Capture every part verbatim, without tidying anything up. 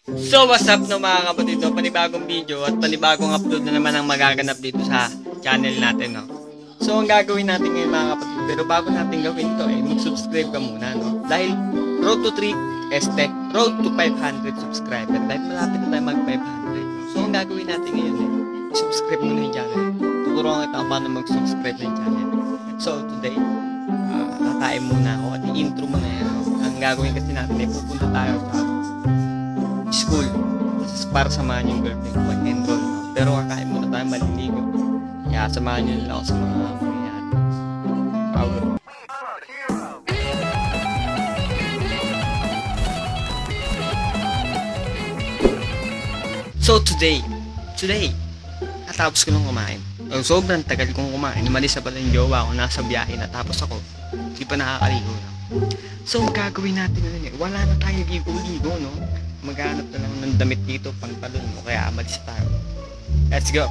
So what's up no mga kapatid, no? Panibagong video at panibagong upload na naman ang magaganap dito sa channel natin, no? So ang gagawin natin ngayon mga kapatid, pero bago natin gawin ito, eh, mag-subscribe ka muna, no? Dahil road to three, este, road to five hundred subscriber, dahil malapit na tayo mag five hundred. So ang gagawin natin ngayon, eh, subscribe muna yung channel. Tuturuan kita kung paano mag-subscribe ng channel. So today, uh, kakain muna ako at i-intro mo na yan, no? Ang gagawin kasi natin, eh, pupunta tayo sa school para samahan yung girlfriend ko mag-enroll, no? Pero kakain muna tayo, maliligo, kaya samahan nyo lang ako sa mga mangyayari. Power. So today today natapos ko nung kumain. Oh, sobrang tagal kong kumain, umalis na pala yung jowa ko, nasa biyahe na, tapos ako hindi pa nakakaligo na. So ang gagawin natin na eh, wala na tayo ligo-ligo, no? Maghanap na lang ng damit dito, pantalon mo, kaya amalis tayo. Let's go!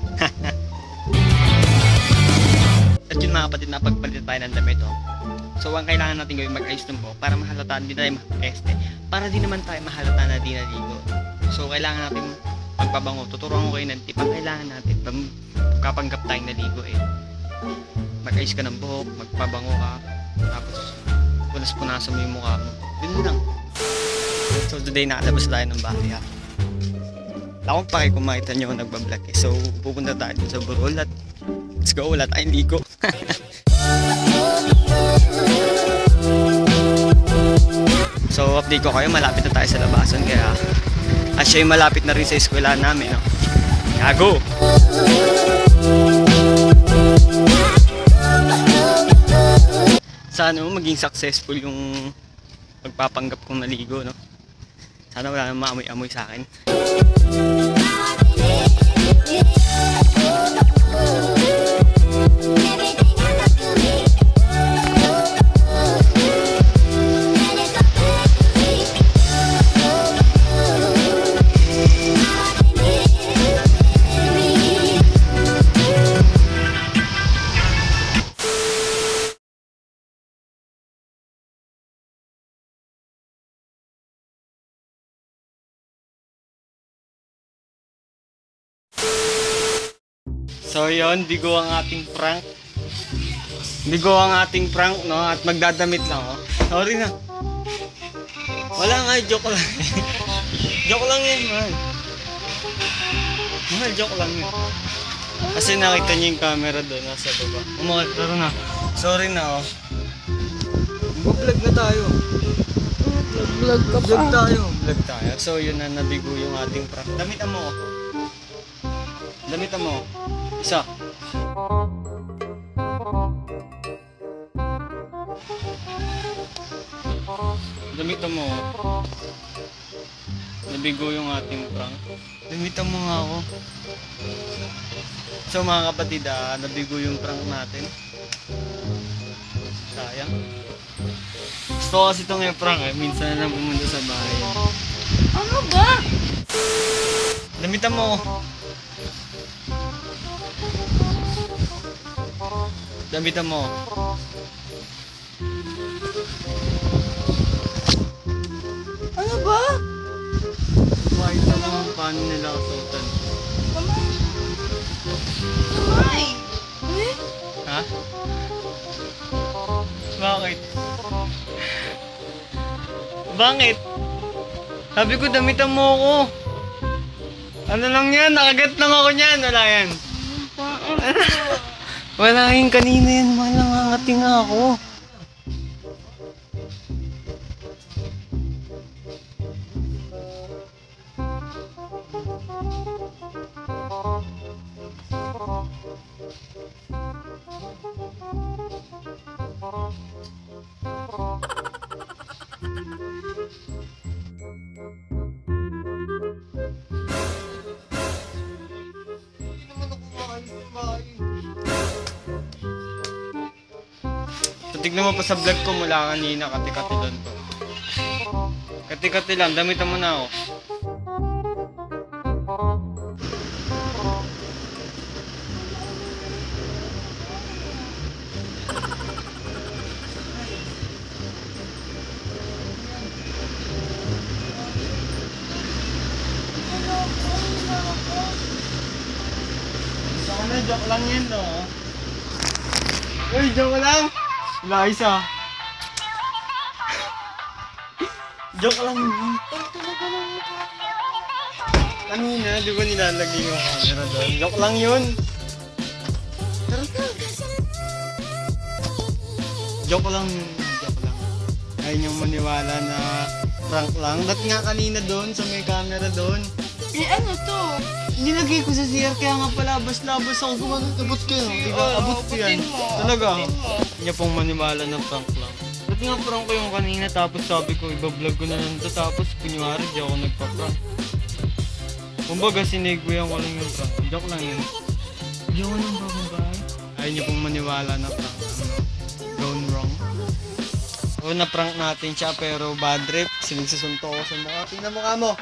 At yun mga kapatid, napagpalit tayo ng damit, oh. So ang kailangan natin gawin, mag-ayos ng buhok para mahalataan din tayo mag-este, para di naman tayo mahalata na di naligo. So kailangan natin magpabango. Tuturuan ko kayo ng tip. Ang kailangan natin kapanggap tayong naligo, eh, mag-ayos ka ng buhok, magpabango ka, tapos punas-punasan mo yung mukha mo. Yun lang. So today nakalabas tayo ng bahay, ha. Akong pake kung makita nyo ako nagbablog, eh. So pupunta tayo dun sa Burol at let's go, wala tayong ligo. So update ko kayo, malapit na tayo sa labasan, kaya at siya yung malapit na rin sa eskwela namin, no? Gago! Sana mo maging successful yung pagpapanggap kong naligo, no? Sana wala nang maamoy-amoy sa akin. So yun, bigo ang ating prank. Bigo ang ating prank, no? At magdadamit lang, oh. Sorry na. Wala nga, joke lang. Joke lang yun, man. Mahal, joke lang yun. Kasi nakita niyo yung camera doon, nasa baba. Umakit, pero na. Sorry na, oh. Mag-vlog na tayo. Vlog ka pa. Vlog tayo. Vlog tayo. So yun na, nabigo yung ating prank. Damitan mo, oh. Damitan mo. Isa. Damitan mo. Nabigo yung ating prank. Damitan mo nga ako. So mga kapatid, ah, nabigo yung prank natin. Sayang. Gusto ko kasi itong yung prank, eh. Minsan na lang pumunta sa bahay. Ano ba? Damitan mo. Damitan mo. Ano ba? Makita mo paano nila kasutan. Kamay. Eh? Ha? Bakit? Bakit? Sabi ko damitan mo ako. Ano lang yan? Nakagat lang ako niyan. Wala yan. Wala yung kanina yan, man, nangangating ako. Tignan mo pa sa vlog ko mula kanina, kati-kati doon to. Kati-kati lang, damitan mo na ako. Joke na, joke lang yan, no? Uy, joke lang! Wala, isa. Joke lang yun. Kanina, di ba nilalagay yung camera doon? Joke lang yun. Tara, tara. Joke lang yun. Joke lang. Ayaw niyong maniwala na prank lang. Ba't nga kanina doon sa may camera doon? Eh, ano to? Nilagay ko sa C R kaya nga palabas-labas ako. Gumanong abot ko yun. Di ba? Oo, Abot ko yan. abutin mo, Talaga. abutin mo. Hindi niya pong maniwala na prank lang. Ba't nga prank ko yung kanina tapos sabi ko ibablog ko na lang to tapos kunyari di ako nagpa-prank. Kumbaga sinigwayan ko lang yung prank. Joke lang yun. Hindi ako nang bababay. Ayaw niya pong maniwala na prank. Ano? Gone wrong. O na-prank natin siya pero bad trip. Sinagsasunto ko sa mukha. Tingnan mukha mo.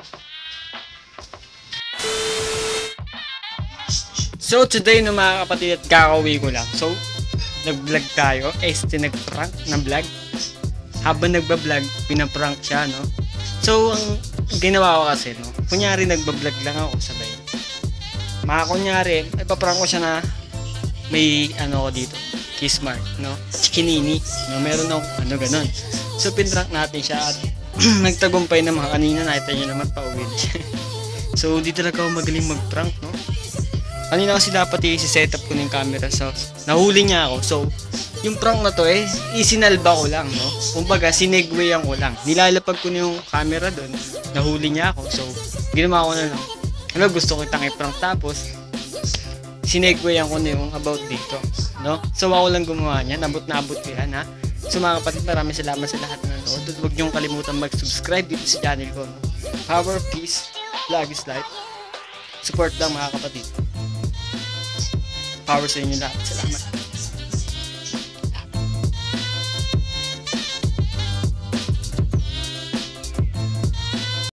So today no mga kapatid at kakauwi ko lang. So nag-vlog tayo. Este nag-prank na vlog. Habang nagba-vlog, pinaprank siya, no? So ang ginawa ko kasi, no? Kunyari nagba-vlog lang ako sabay. Mga kunyari, ipaprank ko siya na may ano ko dito. Kiss mark, no? Chikinini. No? Meron ako ano ganun. So pinrank natin siya at nagtagumpay na mga kanina. Nakita niyo naman pauwi na siya. So di talaga ako magaling mag-prank, no? Kanina kasi dapat i-set up ko na yung camera, so nahuli niya ako. So, yung prank na to eh, isinalba ko lang, no? Kumbaga, sinegwayan ko lang. Nilalapag ko na yung camera doon, nahuli niya ako. So, ginawa ko na lang. Ano, gusto ko itang i-prank tapos, sinegwayan ko na yung about dito, no? So, ako lang gumawa niya, nabot na abot ko yan, ha? So, mga kapatid, maraming salamat sa lahat na nanood. At huwag niyong kalimutan mag-subscribe dito sa channel ko, no? Power, peace, vlog is life. Support lang mga kapatid. Power sa inyo lahat. Salamat.